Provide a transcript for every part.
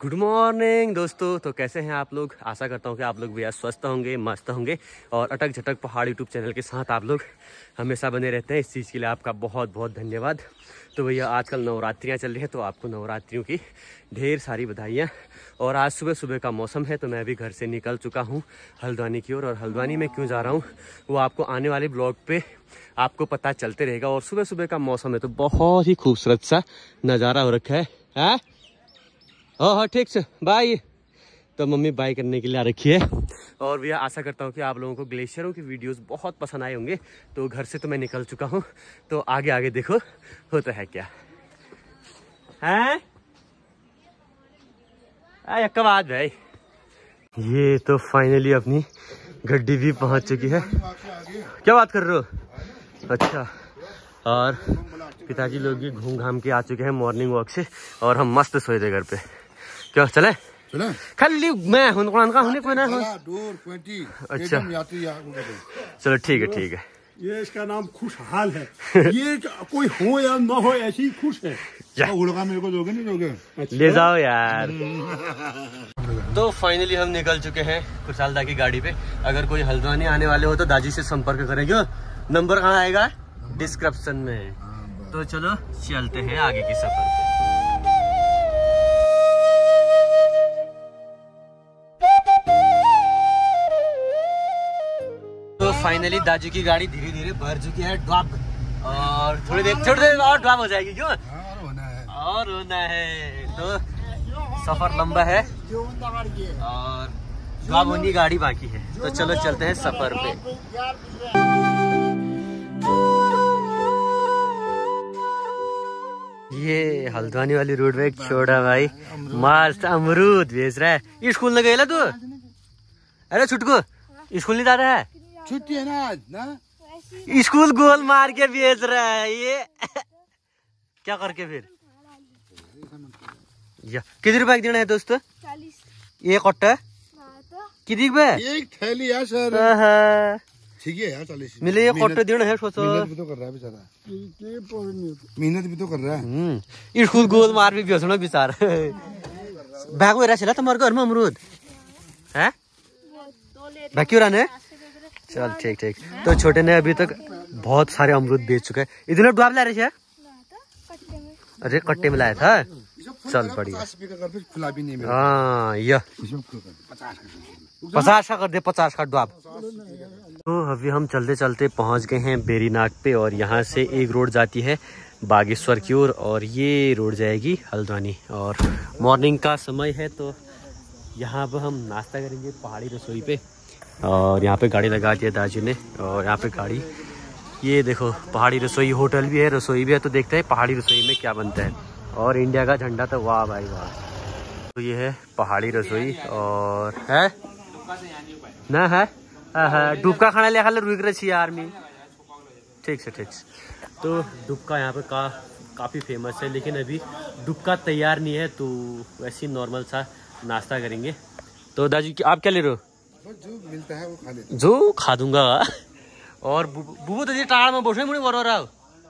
Good morning दोस्तों। तो कैसे हैं आप लोग? आशा करता हूं कि आप लोग भी आज स्वस्थ होंगे, मस्त होंगे और अटक झटक पहाड़ यूट्यूब चैनल के साथ आप लोग हमेशा बने रहते हैं। इस चीज़ के लिए आपका बहुत बहुत धन्यवाद। तो भैया आजकल नवरात्रियां चल रही हैं, तो आपको नवरात्रियों की ढेर सारी बधाइयाँ। और आज सुबह सुबह का मौसम है, तो मैं भी घर से निकल चुका हूँ हल्द्वानी की ओर। और हल्द्वानी में क्यों जा रहा हूँ वो आपको आने वाले ब्लॉग पे आपको पता चलते रहेगा। और सुबह सुबह का मौसम है तो बहुत ही खूबसूरत सा नज़ारा हो रखा है। हाँ ठीक से बाय। तो मम्मी बाय करने के लिए आ रखी है। और भैया आशा करता हूँ कि आप लोगों को ग्लेशियरों की वीडियोस बहुत पसंद आए होंगे। तो घर से तो मैं निकल चुका हूँ, तो आगे आगे देखो होता है क्या है। कब आज भाई ये तो फाइनली अपनी गड्डी भी पहुँच चुकी है। क्या बात कर रहे हो? अच्छा। और पिताजी लोग भी घूम घाम के आ चुके हैं मॉर्निंग वॉक से, और हम मस्त सोए थे घर पे। क्या चले खाली मैं हूँ कोई ना। अच्छा चलो ठीक है। ये इसका नाम खुशहाल है। ये कोई हो या ना हो ऐसी खुश है। मेरे को दोगे नहीं दोगे? अच्छा। ले जाओ यार। तो फाइनली हम निकल चुके हैं खुशहाल दा की गाड़ी पे। अगर कोई हल्द्वानी आने वाले हो तो दादी से संपर्क करेंगे। नंबर कहाँ आएगा? डिस्क्रिप्शन में। तो चलो चलते हैं आगे की सफर पे। तो फाइनली दाजू की गाड़ी धीरे धीरे भर चुकी है ड्रॉप, और थोड़ी देर और ड्रॉप हो जाएगी। क्यों? और होना है। तो सफर लंबा है और ड्रॉप होनी गाड़ी बाकी है। तो चलो चलते हैं सफर पे। ये हल्द्वानी वाली रोड पे एक छोटा भाई मस्त अमरूद बेच रहा है। स्कूल में गया तू? अरे छुटको स्कूल नहीं जा रहा है? छुट्टी है ना आज ना। स्कूल गोल मार के बेच रहा है ये। क्या करके फिर कितने रुपए देना है दोस्तों? 40। एक कट्टा कितनी पे? एक थैली है सर। ठीक है यार 40 मिले। ये कट्टे देना है। सोचो मेहनत भी तो कर रहा है बेचारा। मेहनत भी तो कर रहा है। स्कूल गोल मार भी बेचना बेचारा। बैग में रहा तुम्हारे घर में अमरूद है? बाकी रहने चल ठीक। तो छोटे ने अभी तक बहुत सारे अमरूद बेच चुका है। इधर डुआब ला रहे थे। अरे कट्टे में लाया था। चल बढ़िया। हाँ यह 50 का कर दे। 50 का डुआब। तो अभी हम चलते चलते पहुंच गए हैं बेरीनाग पे, और यहाँ से एक रोड जाती है बागेश्वर की ओर, और ये रोड जाएगी हल्द्वानी। और मॉर्निंग का समय है, तो यहाँ पर हम नाश्ता करेंगे पहाड़ी रसोई पे। और यहाँ पे गाड़ी लगा दी है दाजू ने, और यहाँ पे गाड़ी ये देखो पहाड़ी रसोई होटल भी है, रसोई भी है। तो देखते हैं पहाड़ी रसोई में क्या बनता है। और इंडिया का झंडा तो वाह भाई वाह। तो ये है पहाड़ी रसोई, और है ना है डुबका खाना ले खाले रुक रही आर्मी। ठीक से। तो डुबका यहाँ पे काफ़ी फेमस है, लेकिन अभी डुबका तैयार नहीं है, तो वैसे ही नॉर्मल सा नाश्ता करेंगे। तो दाजू आप क्या ले रहे हो? जो मिलता है वो खा लेते हैं। जो खा दूंगा। और बुबू तो टाड़ में बोल मुझे बोल रहा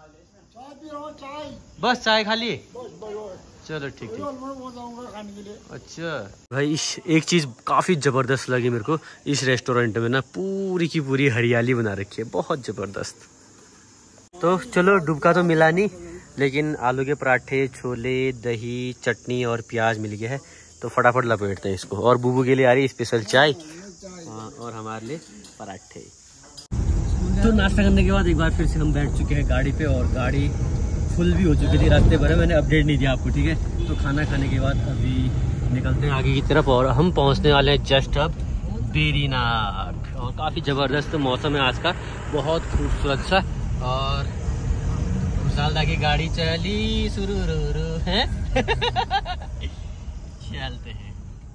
बस चाय खा लिए। चलो ठीक। अच्छा भाई एक चीज़ काफ़ी ज़बरदस्त लगी मेरे को इस रेस्टोरेंट में ना, पूरी की पूरी हरियाली बना रखी है, बहुत ज़बरदस्त। तो चलो डुबका तो मिला नहीं, लेकिन आलू के पराठे, छोले, दही, चटनी और प्याज मिल गया है। तो फटाफट लपेटते हैं इसको। और बुबू के लिए आ रही स्पेशल चाय, और हमारे लिए पराठे। तो नाश्ता करने के बाद एक बार फिर से हम बैठ चुके हैं गाड़ी पे, और गाड़ी फुल भी हो चुकी थी रास्ते भर। मैंने अपडेट नहीं दिया आपको, ठीक है। तो खाना खाने के बाद अभी निकलते हैं आगे की तरफ, और हम पहुंचने वाले हैं जस्ट अब बेरीनाग। और काफ़ी ज़बरदस्त मौसम है आज का, बहुत खूबसूरत सा। और खुशहाल की गाड़ी चली शुरू है। चलते हैं।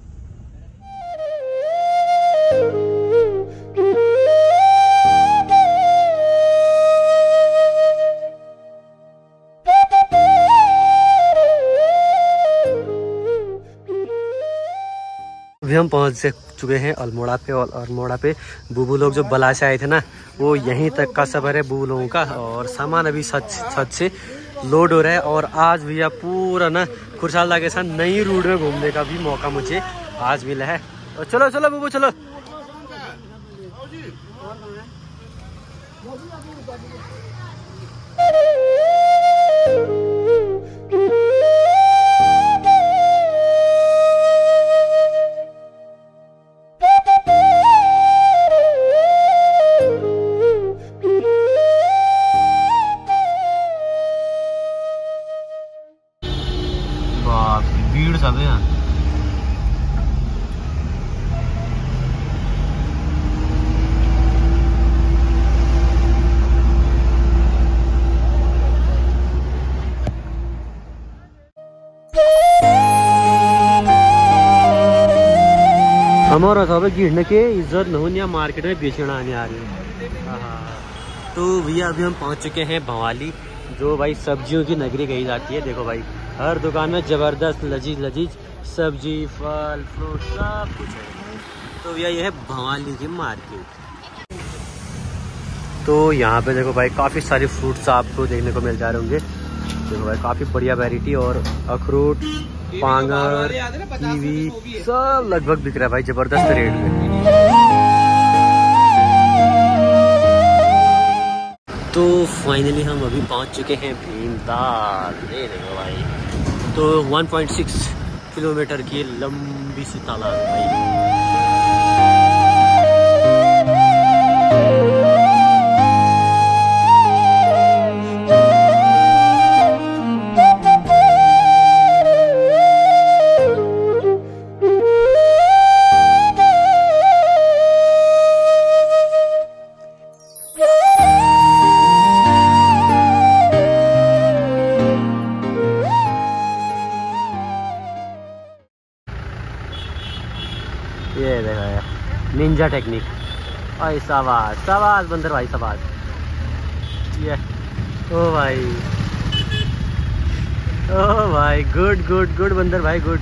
अभी हम पहुंच चुके हैं अल्मोड़ा पे, और अल्मोड़ा पे बुबू लोग जो बला से आए थे ना, वो यहीं तक का सफर है बुबू लोगों का। और सामान अभी छत से लोड हो रहा है। और आज भैया पूरा ना खुशहाल के साथ नई रूट में घूमने का भी मौका मुझे आज मिला है। और चलो चलो बबू चलो। भीड़ सब है यहाँ। हमारा सब गिरने के इज्जत नहीं मार्केट में बेचना आने आ रही है। तो भैया अभी हम पहुंच चुके हैं भवाली, जो भाई सब्जियों की नगरी कही जाती है। देखो भाई हर दुकान में जबरदस्त लजीज लजीज सब्जी फल फ्रूट सब कुछ है। तो भैया ये है भवाली की मार्केट। तो यहाँ पे देखो भाई काफ़ी सारे फ्रूट्स आपको देखने को मिल जा रहे होंगे। देखो भाई काफ़ी बढ़िया वैरायटी और अखरोट पांगर कीवी सब लगभग बिक रहा है भाई जबरदस्त रेट में। तो फाइनली हम अभी पहुंच चुके हैं भीमताल। ये देखो भाई तो 1.6 किलोमीटर की लंबी सी तालाब है भाई। ये देखो यार निंजा टेक्निक भाई। शाबाश शाबाश बंदर भाई शाबाश। ये ओ भाई गुड गुड गुड बंदर भाई गुड।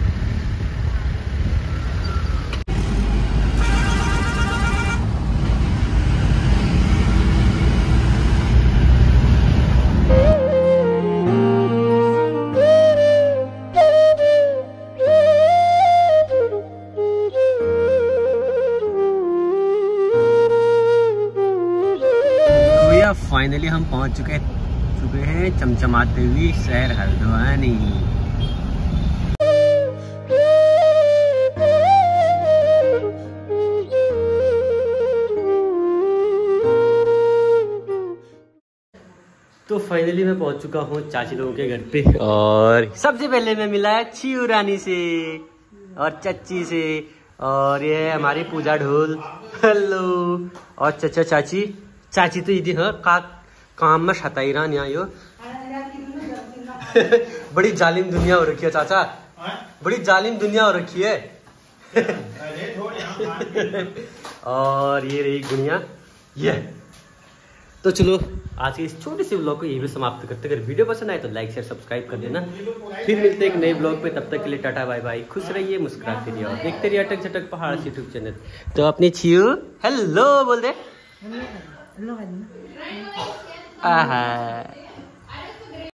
फाइनली हम पहुंच चुके हैं चमचमाते हुए शहर हल्द्वानी। तो फाइनली मैं पहुंच चुका हूं चाची लोगों के घर पे और सबसे पहले मैं मिला है चिऊ रानी से और चच्ची से और ये है हमारी पूजा ढोल। हेलो। और चचा चाची चाची तो यदि हाँ काम में शताईरान यहाँ यो बड़ी जालिम दुनिया हो रखी है चाचा, बड़ी जालिम दुनिया हो रखी है। और ये रही गुनिया ये। तो चलो आज के इस छोटे से ब्लॉग को यही भी समाप्त करते। अगर वीडियो पसंद आए तो लाइक शेयर सब्सक्राइब कर देना। फिर मिलते हैं एक नए ब्लॉग पे, तब तक के लिए टाटा बाय बाय। खुश रहिए मुस्कुराते रहिए और देखते रहिए अटक झटक पहाड़ से यूट्यूब चैनल। तो अपनी छियो हेलो बोल दे।